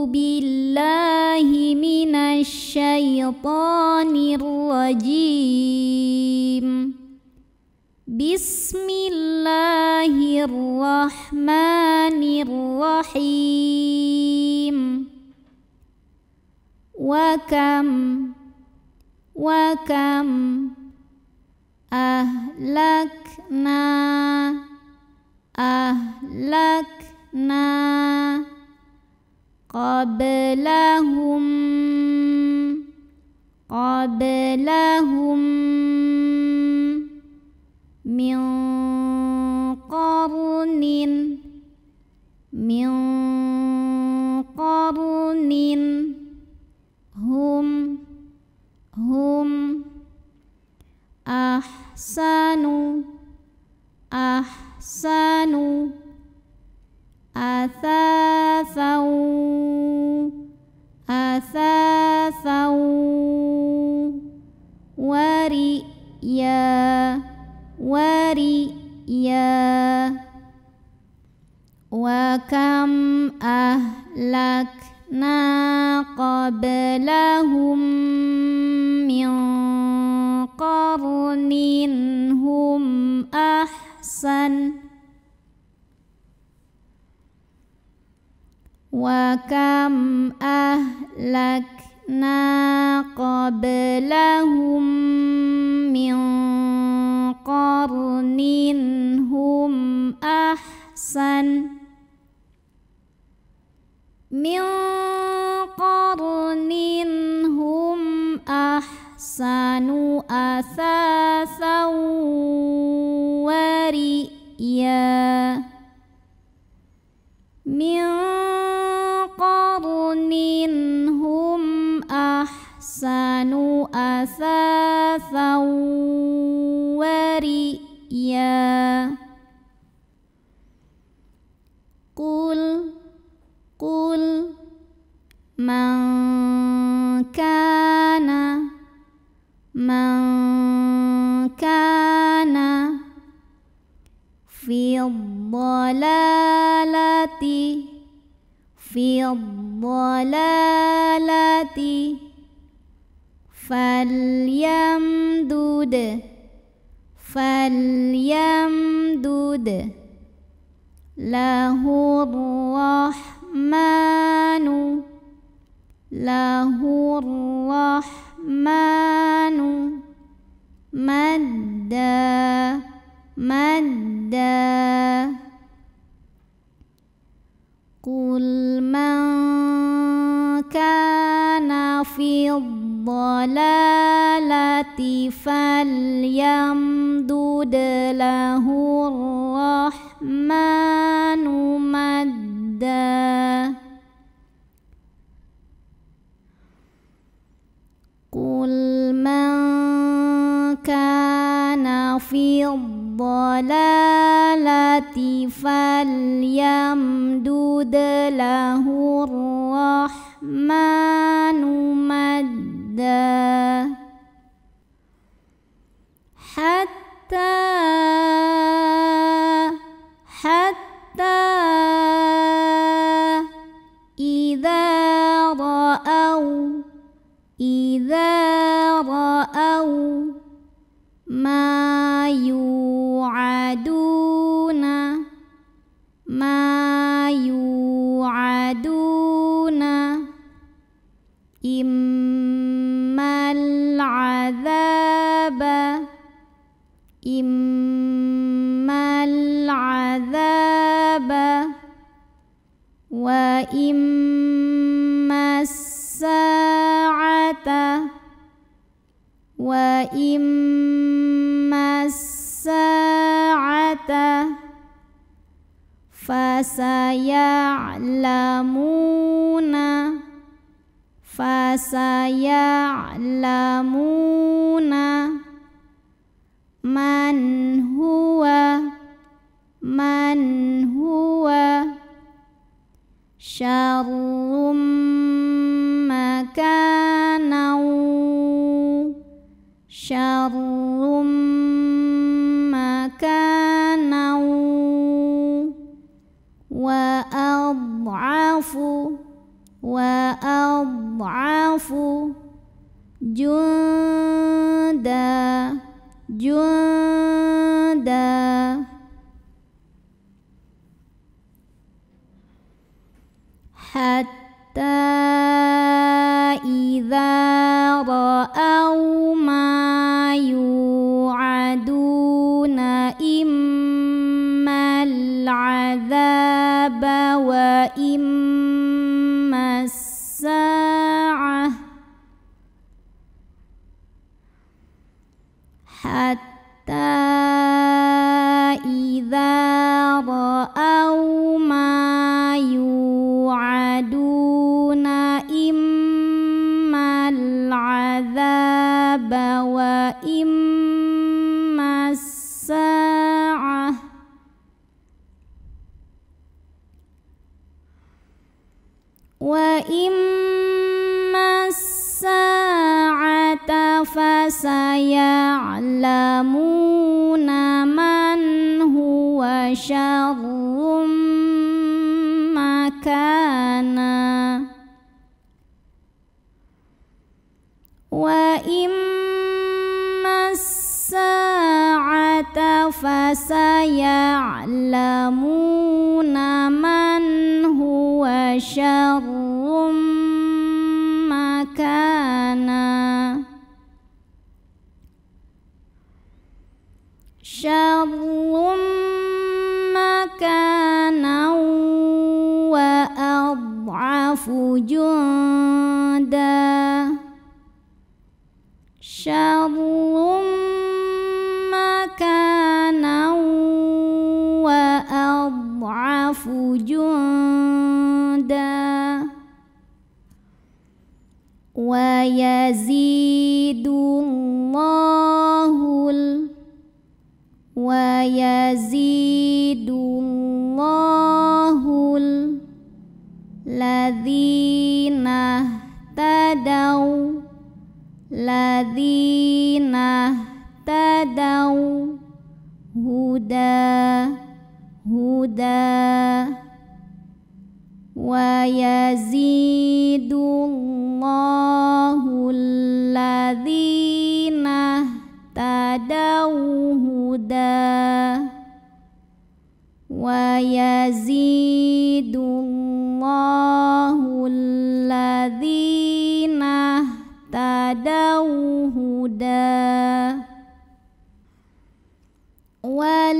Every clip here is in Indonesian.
بالله من الشيطان الرجيم. بسم الله الرحمن الرحيم. وكم أهلكنا قبلهم من قرن هم أحسن أثاثا ورئيا. وكم أهلكنا قبلهم من قرن هم أحسن وكم أهلكنا قبلهم من قرن هم أحسن أثاثا ورئيا. من قرن هم أحسن أثاثا ورئيا. قل من كان في الضلالة فليمدد له الرحمن مدا. قل من كان في الضلالة فليمدد له الرحمن مدا. قل من كان في الضلالة فليمدد له الرحمن مدا. حتى إذا رأوا ما يوعدون إما العذاب وإما الساعة فسيعلمون من هو شر مكانا wa ad'afu junda hatta idza ra'au ma yu'aduna immal 'adzaba wa immas sa'ah hatta idza ra'au ma yu'aduna immal 'adzaba wa immas sa'ah wa immas sa'ata fasaya'lamuna man huwa syarrum makana wa immas sa'ata fasaya'lamuna man huwa syarrum makana syarrum makana wa ad'afu junda syarrum makana wa ad'afu junda wa yazidullahu ladzina tadau huda wa yazidullahu ladzina tadau huda wa yazidullahu ladzina tadau huda wal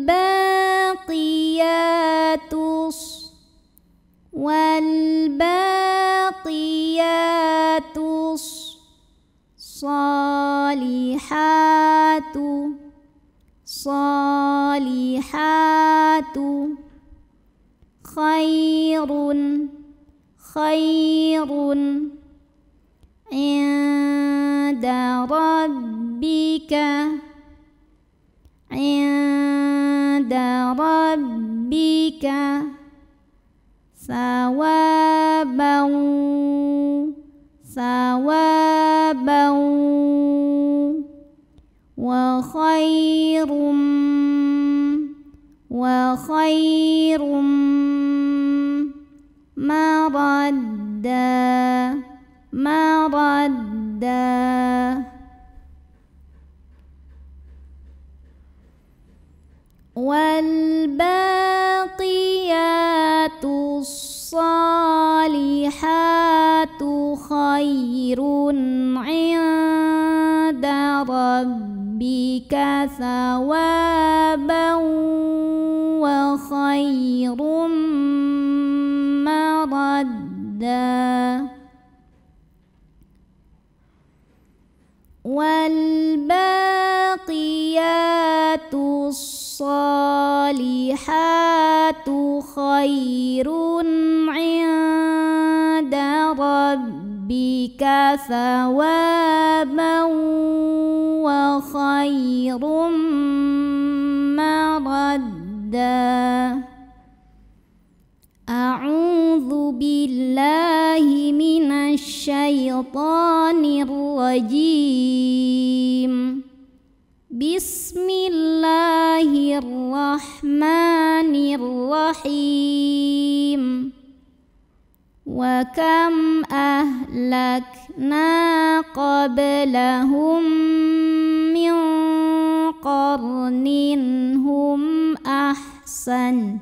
baqiyatus salihatu khairun inda rabbika sawaban wa khairum maradda wal baqiyatus salihatu khairun 'inda rabbika thawaban wa khairum maradda wal baqiyatus salihatu khairun 'inda rabbika thawaban wa khairum maradda. A'udzu billahi minasy syaithanir rajim. Bismillahirrahmanirrahim. وكم أهلكنا قبلهم من قرن هم أحسن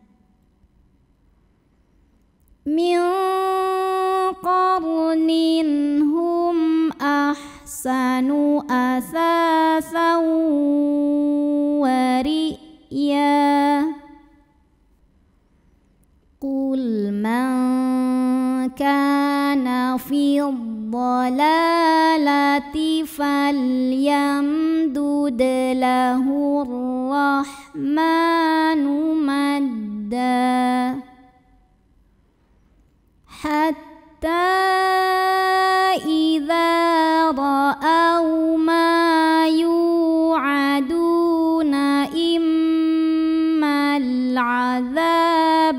أثاثا ورئيا قل من كان في الضلالة فليمدد له الرحمن مدا حتى إذا رأوا ما يوعدون إما العذاب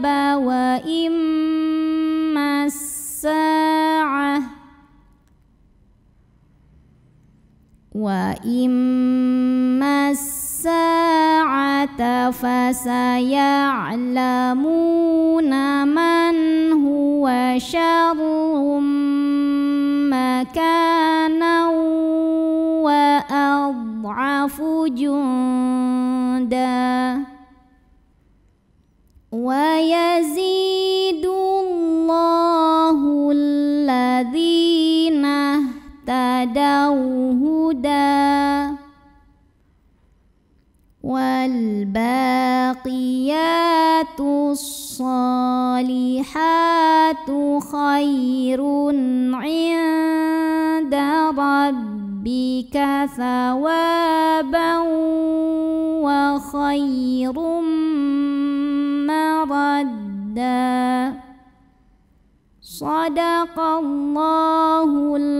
وإما الساعة فسيعلمون من هو شر مكانا وأضعف جندا ويزيد الله الذين اهتدوا هدى والباقيات الصالحات خير عند ربك ثوابا وخير مردا صدق الله